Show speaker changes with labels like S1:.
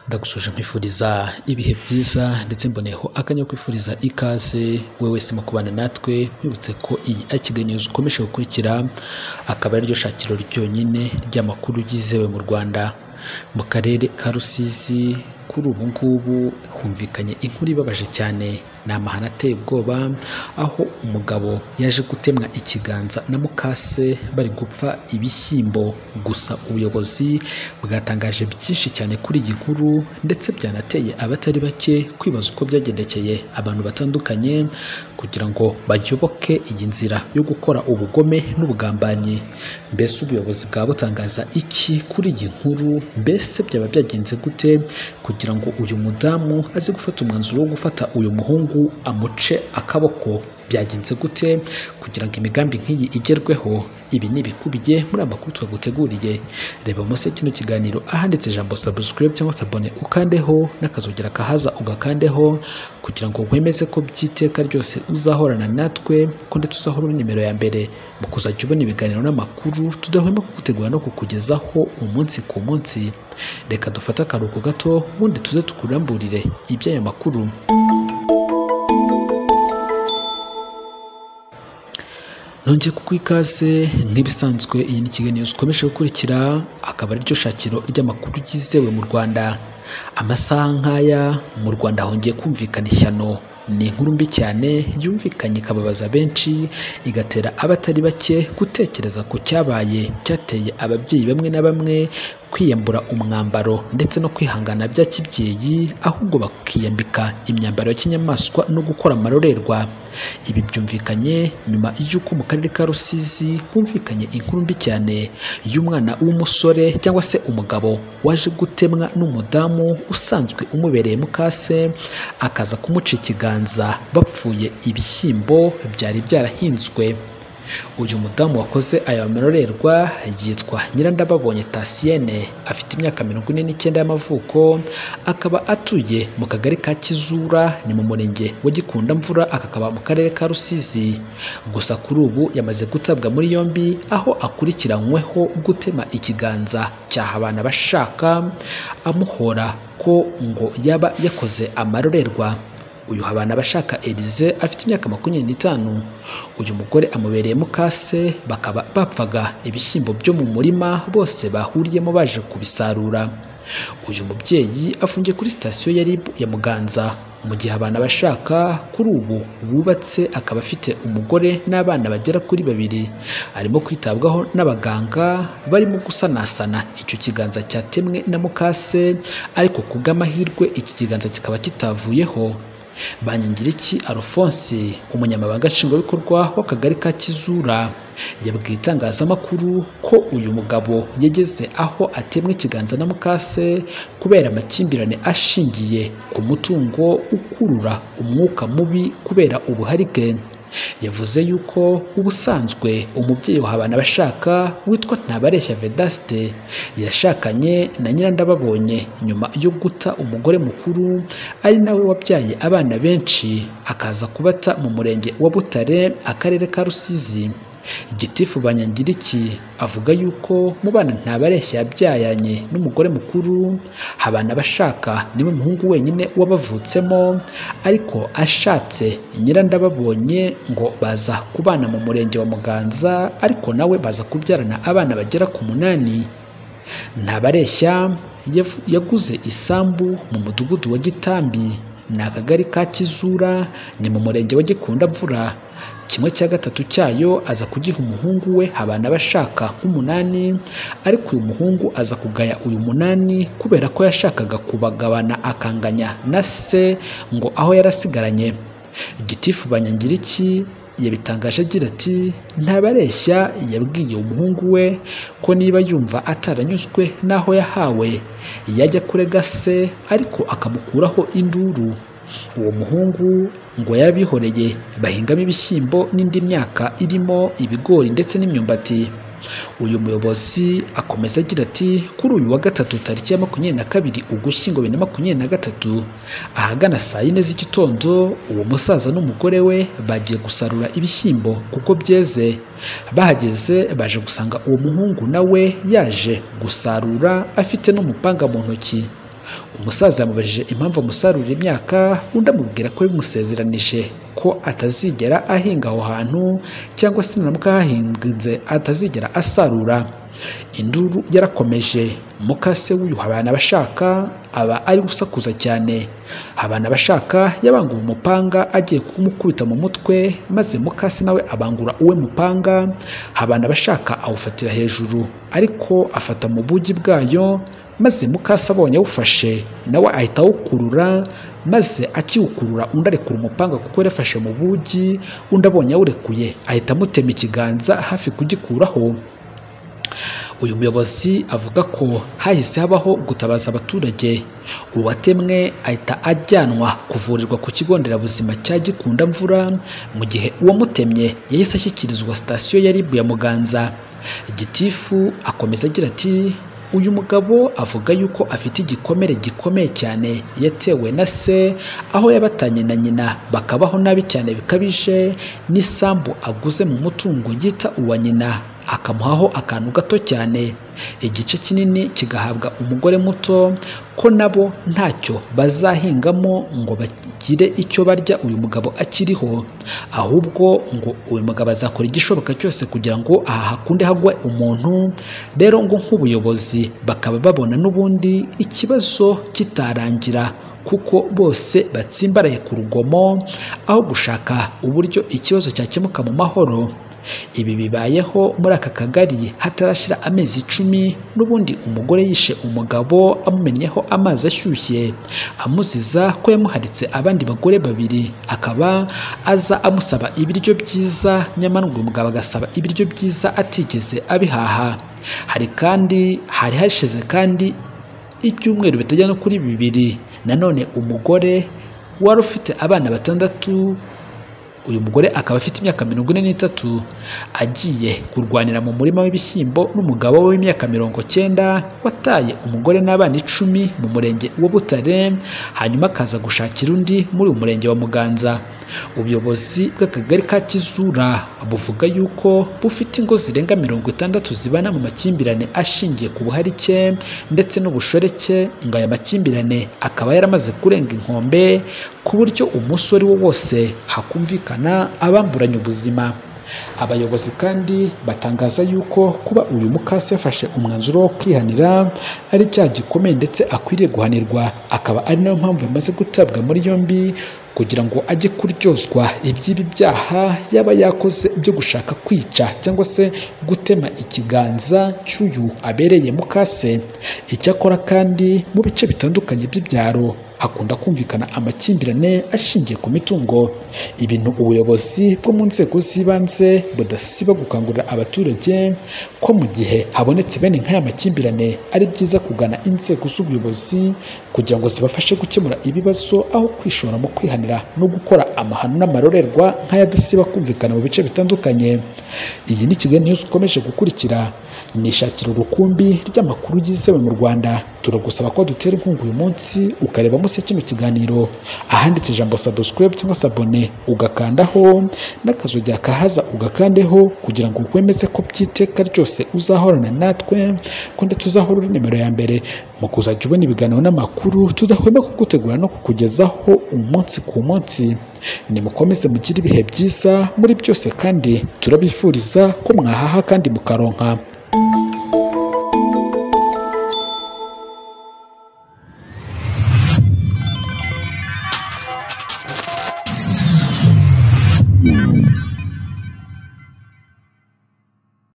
S1: ndagusuje nkwifuriza ibihe byiza ndetse mboneyeho akanya kwifuriza ikaze wewe wese mu kubana natwe nkwibutse ko iyi akiganiro ukomeje gukurikira akaba ari ryo shakiro ryonyine ry'amakuru yizewe mu Rwanda mu karere ka Rusizi. Kuri ubu ngubu humvikanye inkuru ibabaje cyane, ni amahano ateye ubwoba aho umugabo yaje gutemwa ikiganza na mukase bari gupfa ibishyimbo. Gusa ubuyobozi bwatangaje byinshi cyane kuri iyi nkuru ndetse byanateye abatari bake kwibaza uko byagendekeye abantu batandukanye kugira ngo bayoboke iyi nzira yo gukora ubugome n'ubugambanyi. Mbese ubuyobozi bwaba butangaza iki kuri iyi nkuru? Mbese byaba byagenze gute kugira ngo uyu mudamu aze gufata umwanzuro wo gufata uyu muhungu amuce akaboko? Byagenze gute kugira ngo imigambi nk'iyi igerweho? Ibi ni ibikubiye muri amakuru twaguteguriye. Reba munsi kino kiganiro ahanditse ijambo subscribe cyangwa se abone ukandeho n'akazogera kahaza ugakandeho kugira ngo wemeze ko byiteka ryose uzahorana natwe ko ndetse uzahora uri nimero ya mbere mu kuzajya ubona ibiganiro n'amakuru tudahwema kugutegura no kukugezaho umunsi ku munsi. Reka dufate akaruhuko gato ubundi tuze tukuramburire iby'aya makuru. Nongeye kukwikaze nk'ibisanzwe, iyi ni ikiganiro ukomeje gukurikira akaba ari ryo shakiro ry'amakuru yizewe mu Rwanda. Amasaha nk'aya mu Rwanda hongeye kumvikana ishyano. Ni inkuru mbi cyane yumvikanye ikababaza benshi, igatera abatari bake gutekereza ku cyabaye cyateye ababyeyi bamwe na bamwe kwiyambura umwambaro ndetse no kwihangana bya kibyeyi, ahubwo bakiyambika imyambaro ya kinyamaswa no gukora amarorerwa. Ibi byumvikanye nyuma y'uko mu karere ka Rusizi humvikanye inkuru mbi cyane y'umwana w'umusore cyangwa se umugabo waje gutemwa n'umudamu usanzwe umubereye mukase, akaza kumuca ikiganza bapfuye ibishyimbo byari byarahinzwe. Uyu mudamu wakoze aya marorerwa yitwa Nyirandababonye Tasienne, afite imyaka 49 y'amavuko, akaba atuye mu kagari ka Kizura, ni mu murenge wa Gikundamvura, akakaba mu karere ka Rusizi. Gusa kuri ubu yamaze gutabwa muri yombi aho akurikiranyweho gutema ikiganza cyaha abana bashaka, amuhora ko ngo yaba yakoze amarorerwa. Uyu habana bashaka Elize afite imyaka 25. Uyu mugore amubereye mukase, bakaba bapfaga ibishyimbo byo mu murima bose bahuriyemo baje kubisarura. Uyu mubyeyi afungiye kuri sitasiyo ya RIB ya Muganza, mu gihe abana bashaka kuri ubu bubatse, akaba afite umugore n'abana bagera kuri 2. Arimo kwitabwaho n'abaganga barimo gusanasana icyo kiganza cyatemwe na mukase, ariko kubw'amahirwe iki kiganza kikaba kitavuyeho. Banyingiriki Alphonse, umunyamabanga nshingwabikorwa w'akagari ka Kizura, yabwiye itangazamakuru ko uyu mugabo yageze aho atemwe ikiganza na mukase kubera amakimbirane ashingiye ku mutungo ukurura umwuka mubi kubera ubuharike. Yavuze yuko ubusanzwe umubyeyi w'abana bashaka witwa Ntabareshya Vedaste yashakanye na Nyirandababonye nyuma yo guta umugore mukuru, ari nawe wabyaye abana benshi, akaza kubata mu murenge wa Butare, akarere ka Rusizi. Gitifu Banyangiriki avuga yuko mu bana Ntabareshya yabyayanye n'umugore mukuru, habana bashaka niwe muhungu wenyine wabavutsemo, ariko ashatse Nyirandababonye ngo baza kubana mu murenge wa Muganza, ariko nawe baza kubyarana abana bagera ku 8. Ntabareshya yaguze isambu mu mudugudu wa Gitambi, ni akagari ka Kizura, ni mu murenge wa Gikundamvura. 1/3 cyayo aza kugiha umuhungu we habana bashaka nk'umunani, ariko uyu muhungu aza kugaya uyu 8 kubera ko yashakaga kubagabana akanganya na se ngo aho yarasigaranye. Gitifu Banyangiriki yabitangaje agira ati, Ntabareshya yabwiye umuhungu we ko niba yumva ataranyuzwe n'aho yahawe yajya kurega se, ariko akamukuraho induru. Uwo muhungu ngo yabihoreye bahingamo ibishyimbo n'indi myaka irimo ibigori ndetse n'imyumbati. Uyu muyobozi akomeza agira ati, kuri uyu wa gatatu tariki ya 22 Ugushyingo 2023 ahagana saa 4 z'igitondo, uwo musaza n'umugore we bagiye gusarura ibishyimbo kuko byeze. Bahageze baje gusanga uwo muhungu nawe yaje gusarura afite n'umupanga mu ntoki. Umusaza yamubajije impamvu amusarurira imyaka, undi amubwira ko bimusezeranije ko atazigera ahinga aho hantu cyangwa se naramuka hahinze atazigera asarura. Induru yarakomeje. Mukase w'uyu Habanabashaka aba ari gusakuza cyane. Habanabashaka yabanguye umupanga agiye kumukubita mu mutwe, maze Mukase nawe abangura uwe mupanga. Habanabashaka awufatira hejuru ariko afata mu bugi bwayo, maze Mukase abonye awufashe nawe ahita awukurura, maze akiwukurura undi arekura umupanga kuko yarafashe mu bugi. Undi abonye awurekuye ahita amutema ikiganza hafi kugikuraho. Uyu muyobozi avuga ko hahise habaho gutabaza abaturage. Uwatemwe ahita ajyanwa kuvurirwa ku kigo nderabuzima cya Gikundamvura, mu gihe uwamutemye yahise ashyikirizwa sitasiyo ya RIB ya Muganza. Gitifu akomeza agira ati uyu mugabo avuga yuko afite igikomere gikomeye cyane yatewe na se, aho yabatanye na nyina bakabaho nabi cyane bikabije, n'isambu aguze mu mutungo yita uwa nyina akamuhaho akantu gato cyane, igice kinini kigahabwa umugore muto, ko nabo ntacyo bazahingamo ngo bagire icyo barya uyu mugabo akiriho, ahubwo ngo uyu mugabo azakora igishoboka cyose kugira ngo aha hakunde hagwe umuntu. Rero ngo nk'ubuyobozi bakaba babona n'ubundi ikibazo kitarangira, kuko bose batsimbaraye ku rugomo aho gushaka uburyo ikibazo cyakemuka mu mahoro. Ibi bibayeho muri aka kagari hatarashyira amezi 10, n'ubundi umugore yishe umugabo amumennyeho amazi ashyushye amuziza ko yamuharitse abandi bagore 2, akaba aza amusaba ibiryo byiza, nyamara ngo umugabo agasaba ibiryo byiza atigeze abihaha. Hari hashize kandi ibyumweru bitajya no kuri 2, nanone umugore wari ufite abana 6, uyu mugore akaba afite imyaka 43, agiye kurwanira mu murima w'ibishyimbo n'umugabo we w'imyaka 90 wataye umugore n'abana 10 mu murenge wa Butare, hanyuma akaza gushakira undi muri umurenge wa Muganza. Ubuyobozi bw'akagari ka Kizura buvuga yuko bufite ingo zirenga 60 zibana mu makimbirane ashingiye ku buharike ndetse n'ubushoreke, ngo aya makimbirane akaba yaramaze kurenga inkombe ku buryo umusore wo wose hakumvikana abamburanye ubuzima. Abayobozi kandi batangaza yuko kuba uyu Mukase yafashe umwanzuro wo kwihanira ari cyaha gikomeye ndetse akwiriye guhanirwa, akaba ari nayo mpamvu yamaze gutabwa muri yombi kugira ngo ajye kuryozwa iby'ibi byaha yaba yakoze byo gushaka kwica cyangwa se gutema ikiganza cy'uyu abereye Mukase. Icyakora kandi mu bice bitandukanye by'ibyaro hakunda kumvikana amakimbirane ashingiye ku mitungo, ibintu ubuyobozi bwo mu nzego z'ibanze budasiba gukangurira abaturage ko mu gihe habonetse bene nk'aya makimbirane ari byiza kugana inzego z'ubuyobozi kugira ngo zibafashe gukemura ibibazo, aho kwishora mu kwihanira no gukora amahano n'amarorerwa nk'ayadasiba kumvikana mu bice bitandukanye. Iyi ni Kigali News ukomeje gukurikira, nishakira urukumbi ry'amakuru yizewe mu Rwanda. Turagusaba ko dutera inkunga uyu munsi ukareba munsi kino kiganiro ahanditse ijambo subscribe cyangwa se abone, ugakandaho n'akazogera kahaza ugakandeho kugira ngo wemeze ko byiteka ryose uzahorana natwe, ko ndetse uzahora uri nimero ya mbere mu kuzajya ubona ibiganiro n'amakuru tudahwema kugutegura no kukugezaho umunsi ku munsi. Nimukomeze mugire ibihe byiza muri byose, kandi turabifuriza ko mwahaha kandi mukaronka.
S2: Yeah.